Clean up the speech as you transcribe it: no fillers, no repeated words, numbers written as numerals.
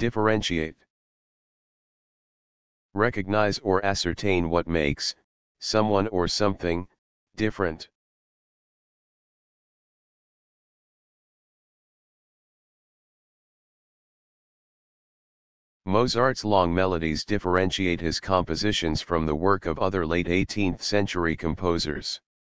Differentiate. Recognize or ascertain what makes someone or something different. Mozart's long melodies differentiate his compositions from the work of other late 18th century composers.